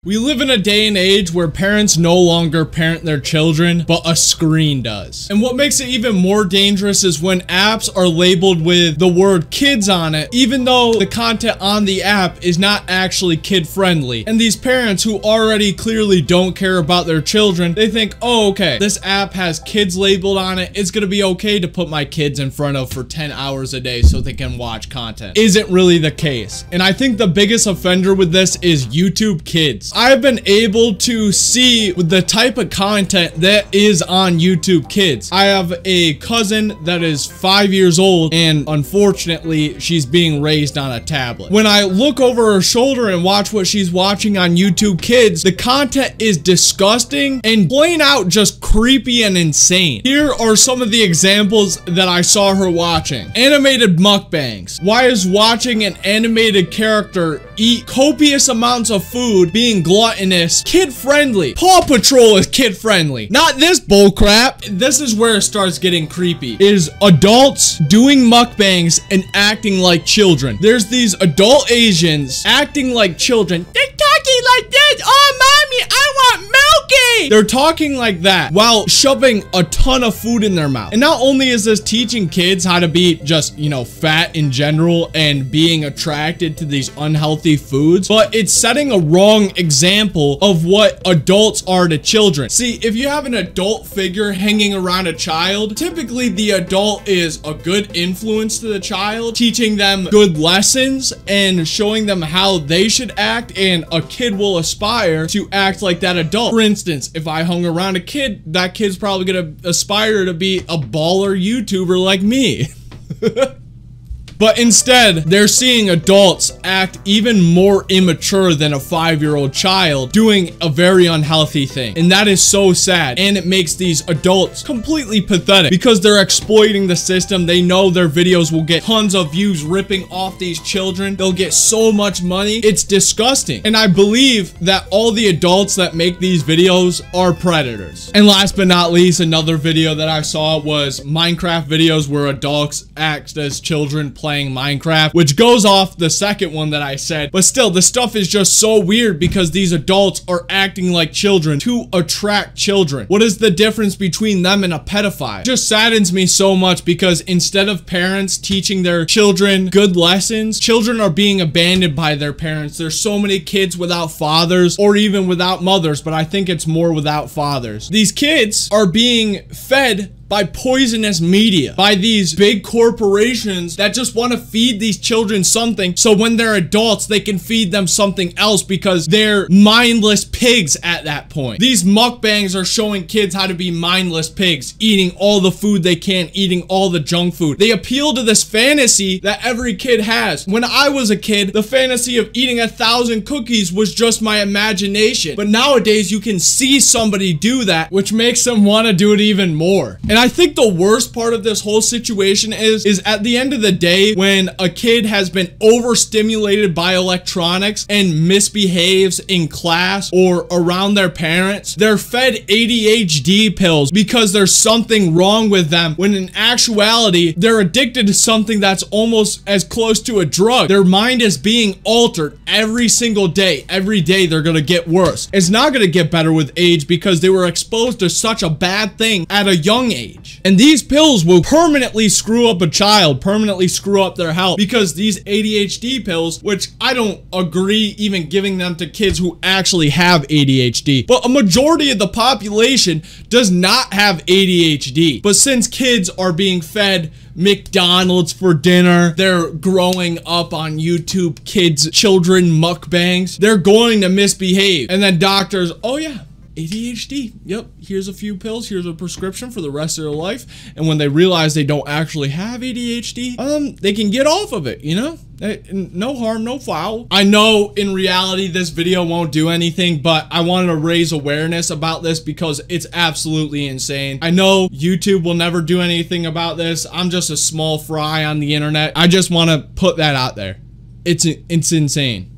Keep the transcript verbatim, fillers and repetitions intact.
We live in a day and age where parents no longer parent their children, but a screen does. And what makes it even more dangerous is when apps are labeled with the word kids on it, even though the content on the app is not actually kid friendly. And these parents who already clearly don't care about their children, they think, oh, okay, this app has kids labeled on it. It's gonna be okay to put my kids in front of for ten hours a day so they can watch content. Isn't really the case. And I think the biggest offender with this is YouTube Kids. I've been able to see the type of content that is on YouTube Kids. I have a cousin that is five years old, and unfortunately, she's being raised on a tablet. When I look over her shoulder and watch what she's watching on YouTube Kids, the content is disgusting and plain out just creepy and insane. Here are some of the examples that I saw her watching. Animated mukbangs. Why is watching an animated character eat copious amounts of food being gluttonous kid-friendly? Paw Patrol is kid-friendly, not this bullcrap. This is where it starts getting creepy, is adults doing mukbangs and acting like children. There's these adult Asians acting like children. They're talking like this. Oh, mommy, I want milky. They're talking like that while shoving a ton of food in their mouth. And not only is this teaching kids how to be just, you know, fat in general and being attracted to these unhealthy foods, but it's setting a wrong example of what adults are to children. See, if you have an adult figure hanging around a child, typically the adult is a good influence to the child, teaching them good lessons and showing them how they should act, and a kid will aspire to act like that adult. For instance, if I hung around a kid, that kid's probably gonna aspire to be a baller YouTuber like me. But instead, they're seeing adults act even more immature than a five-year-old child doing a very unhealthy thing. And that is so sad. And it makes these adults completely pathetic because they're exploiting the system. They know their videos will get tons of views ripping off these children. They'll get so much money. It's disgusting. And I believe that all the adults that make these videos are predators. And last but not least, another video that I saw was Minecraft videos where adults act as children playing playing Minecraft, which goes off the second one that I said. But still, the stuff is just so weird because these adults are acting like children to attract children. What is the difference between them and a pedophile? It just saddens me so much because instead of parents teaching their children good lessons, children are being abandoned by their parents. There's so many kids without fathers or even without mothers, but I think it's more without fathers. These kids are being fed by poisonous media, by these big corporations that just want to feed these children something so when they're adults they can feed them something else because they're mindless pigs at that point. These mukbangs are showing kids how to be mindless pigs, eating all the food they can, eating all the junk food. They appeal to this fantasy that every kid has. When I was a kid, the fantasy of eating a thousand cookies was just my imagination, but nowadays you can see somebody do that, which makes them want to do it even more. And And I think the worst part of this whole situation is, is at the end of the day, when a kid has been overstimulated by electronics and misbehaves in class or around their parents, they're fed A D H D pills because there's something wrong with them, when in actuality, they're addicted to something that's almost as close to a drug. Their mind is being altered every single day. Every day, they're gonna get worse. It's not gonna get better with age because they were exposed to such a bad thing at a young age. And these pills will permanently screw up a child, permanently screw up their health, because these A D H D pills, which I don't agree even giving them to kids who actually have A D H D, but a majority of the population does not have A D H D. But since kids are being fed McDonald's for dinner, they're growing up on YouTube Kids children mukbangs, they're going to misbehave. And then doctors, oh yeah, A D H D, yep, here's a few pills, here's a prescription for the rest of their life. And when they realize they don't actually have A D H D, um, they can get off of it, you know? No harm, no foul. I know in reality this video won't do anything, but I wanted to raise awareness about this because it's absolutely insane. I know YouTube will never do anything about this. I'm just a small fry on the internet. I just want to put that out there. It's, it's insane.